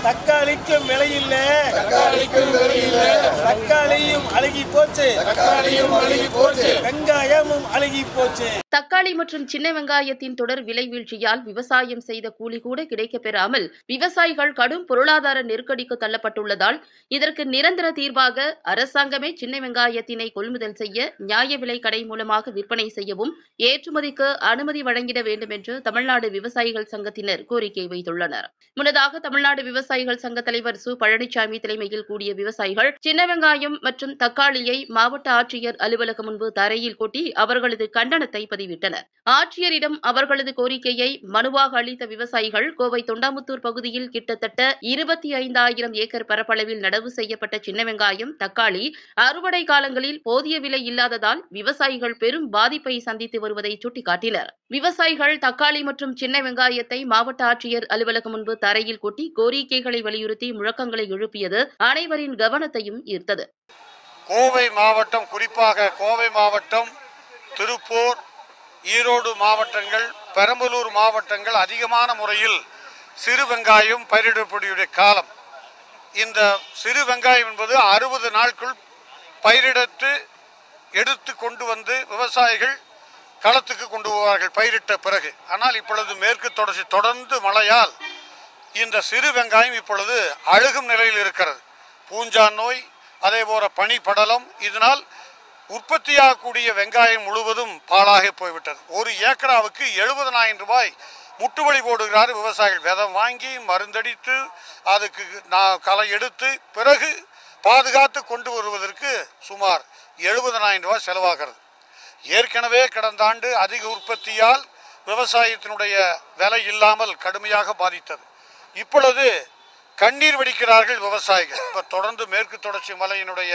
தக்காளிக்கும் விலையில்ல, தக்காளியும் அழுகி போச்சு, வெங்காயமும் அழுகி போச்சு. தக்காளி மற்றும் சின்ன வெங்காயத்தின் தொடர் விலை வீழ்ச்சியால் விவசாயம் செய்த கூலி கூட கிடைக்கப் பெறாமல் விவசாயிகள் கடும் பொருளாதார நெருக்கடிக்கு தள்ளப்பட்டுள்ளதால் இதற்கு நிரந்தர தீர்வாக அரசாங்கமே சின்ன வெங்காயத்தினை கொள்முதல் செய்ய நியாய விலை கடை மூலமாக விற்பனை செய்யவும் ஏற்றுமதிக்கு அனுமதி வழங்கிட வேண்டும் என்று தமிழ்நாடு விவசாயிகள் சங்கத்தினர் கோரிக்கை வைத்துள்ளனர். முன்னதாக தமிழ்நாடு விவசாயிகள் சங்க தலைவர் சு பழனிசாமி தலைமையில் கூடிய விவசாயிகள் சின்ன வெங்காயம் மற்றும் தக்காளியை மாவட்ட ஆட்சியர் அலுவலகம் முன்பு தரையில் கொட்டி அவர்களது கண்டனத்தை பதிவிட்டனர். ஆட்சியரிடம் அவர்களது கோரிக்கையை மனுவாக அளித்த விவசாயிகள் கோவை தொண்டாமுத்தூர் பகுதியில் கிட்டத்தட்ட 25,000 ஏக்கர் பரப்பளவில் நடவு செய்யப்பட்ட சின்ன வெங்காயம், தக்காளி அறுவடை காலங்களில் போதிய விலை இல்லாததால் விவசாயிகள் பெரும் பாதிப்பை சந்தித்து வருவதை சுட்டிக்காட்டினர். விவசாயிகள் தக்காளி மற்றும் சின்ன வெங்காயத்தை மாவட்ட ஆட்சியர் அலுவலகம் முன்பு தரையில் கொட்டி கோரிக்கைகளை வலியுறுத்தி முழக்கங்களை எழுப்பியது அனைவரின் கவனத்தையும் ஈர்த்தது. கோவை மாவட்டம், குறிப்பாக கோவை மாவட்டம், திருப்பூர், ஈரோடு மாவட்டங்கள், பெரம்பலூர் மாவட்டங்கள் அதிகமான முறையில் சிறு வெங்காயம் பயிரிடக்கூடிய காலம். இந்த சிறு வெங்காயம் என்பது 60 நாட்கள் பயிரிடத்து எடுத்து கொண்டு வந்து விவசாயிகள் களத்துக்கு கொண்டு போவார்கள் பயிரிட்ட பிறகு. ஆனால் இப்பொழுது மேற்கு தொடர்ச்சி தொடர்ந்து மழையால் இந்த சிறு வெங்காயம் இப்பொழுது அழுகும் நிலையில் இருக்கிறது. பூஞ்சான் நோய், அதே போல பனி படலம், இதனால் உற்பத்தியாகக்கூடிய வெங்காயம் முழுவதும் பாழாக போய்விட்டது. ஒரு ஏக்கராவுக்கு 70,000 ரூபாய் முட்டுவலி போடுகிறார் விவசாயிகள். விதை வாங்கி மருந்தடித்து அதுக்கு களை எடுத்து பிறகு பாதுகாத்து கொண்டு வருவதற்கு சுமார் 70,000 ரூபாய் செலவாகிறது. ஏற்கனவே கடந்த ஆண்டு அதிக உற்பத்தியால் விவசாயத்தினுடைய விலை இல்லாமல் கடுமையாக பாதித்தது. இப்பொழுது கண்ணீர் வடிக்கிறார்கள் விவசாயிகள். இப்போ தொடர்ந்து மேற்கு தொடர்ச்சி மலையினுடைய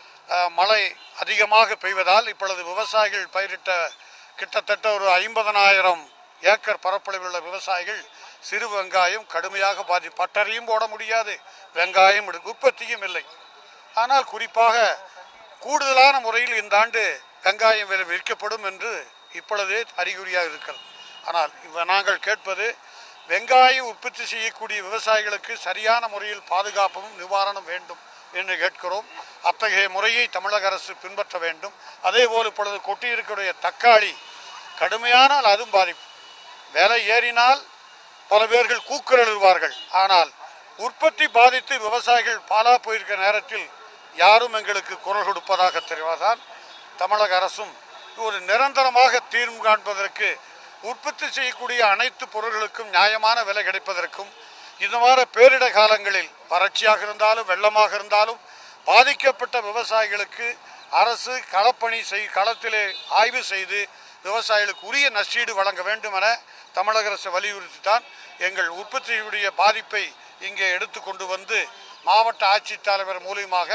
மழை அதிகமாக பெய்வதால் இப்பொழுது விவசாயிகள் பயிரிட்ட கிட்டத்தட்ட ஒரு 50,000 ஏக்கர் பரப்பளவில் உள்ள விவசாயிகள் சிறு வெங்காயம் கடுமையாக பட்டறையும் போட முடியாது, வெங்காயம் உற்பத்தியும் இல்லை. ஆனால் குறிப்பாக கூடுதலான முறையில் இந்த ஆண்டு வெங்காயம் விலை விற்கப்படும் என்று இப்பொழுதே அறிகுறியாக இருக்கிறது. ஆனால் நாங்கள் கேட்பது, வெங்காயம் உற்பத்தி செய்யக்கூடிய விவசாயிகளுக்கு சரியான முறையில் பாதுகாப்பும் நிவாரணம் வேண்டும் என்று கேட்கிறோம். அத்தகைய முறையை தமிழக அரசு பின்பற்ற வேண்டும். அதேபோல் இப்பொழுது கொட்டியிருக்கக்கூடிய தக்காளி கடுமையானால் அதுவும் பாதிப்பு. விலை ஏறினால் பல பேர்கள் கூக்குரல் எழுவார்கள். ஆனால் உற்பத்தி பாதித்து விவசாயிகள் பாலா போயிருக்கிற நேரத்தில் யாரும் எங்களுக்கு குரல் கொடுப்பதாக தெரிவதால் தமிழக அரசும் ஒரு நிரந்தரமாக தீர்வு காண்பதற்கு, உற்பத்தி செய்யக்கூடிய அனைத்து பொருட்களுக்கும் நியாயமான விலை கிடைப்பதற்கும், இந்த மாதிரி பேரிட காலங்களில் வறட்சியாக இருந்தாலும் வெள்ளமாக இருந்தாலும் பாதிக்கப்பட்ட விவசாயிகளுக்கு அரசு களத்திலே ஆய்வு செய்து விவசாயிகளுக்கு உரிய நஷ்டீடு வழங்க வேண்டும் என தமிழக அரசு வலியுறுத்தித்தான் எங்கள் உற்பத்தியுடைய பாதிப்பை இங்கே எடுத்து கொண்டு வந்து மாவட்ட ஆட்சித்தலைவர் மூலமாக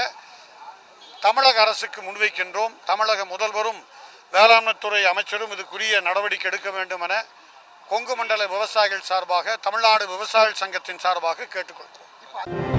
தமிழக அரசுக்கு முன்வைக்கின்றோம். தமிழக முதல்வரும் வேளாண்மைத்துறை அமைச்சரும் இதுக்குரிய நடவடிக்கை எடுக்க வேண்டும் என கொங்கு மண்டல விவசாயிகள் சார்பாக, தமிழ்நாடு விவசாயிகள் சங்கத்தின் சார்பாக கேட்டுக்கொள்கிறோம்.